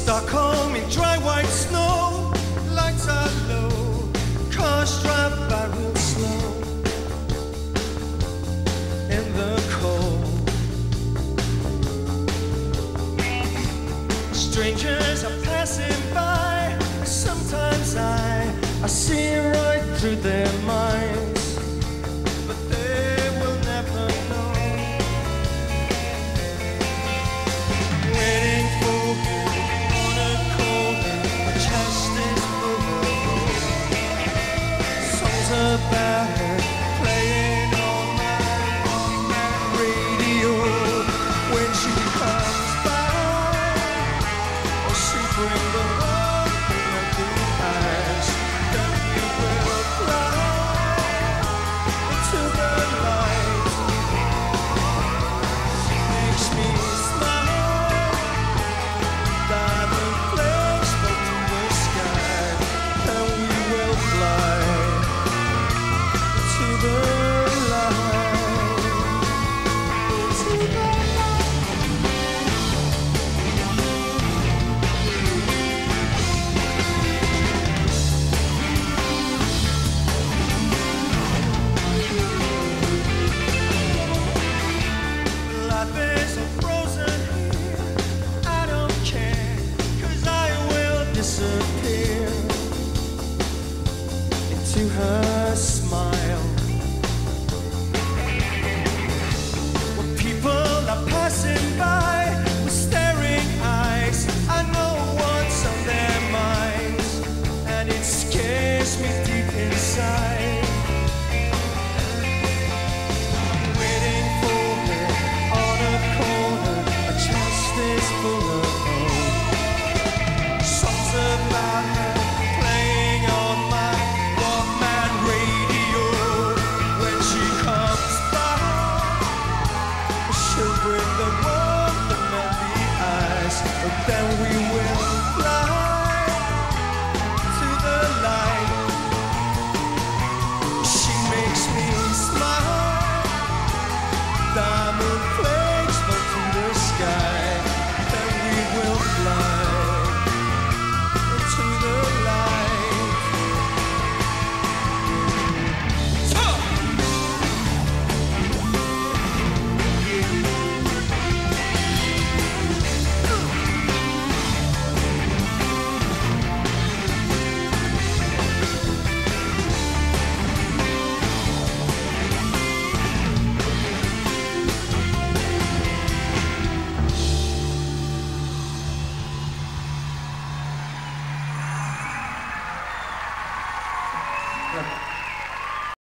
Stockholm in dry white snow, lights are low, cars drive by real slow in the cold. Strangers are passing by, sometimes I see right through their minds, but they will never know. Waiting for you on a corner, my chest is full of hope. Songs about her playing on my radio. When she comes by, oh, she bring the love and empty eyes. Then we will fly into the light. She makes me smile. Diamond flames fall to the sky. Then we will fly to the light. To the light. Life is a frozen here. I don't care, 'cause I will disappear into her smile. When people are passing by with staring eyes, I know what's on their minds, and it scares me deep inside. Waiting for her on a corner, my chest is full of hope. Songs about her playing on my Walkman radio. When she comes by, she'll bring the warmth and melt the ice. But then we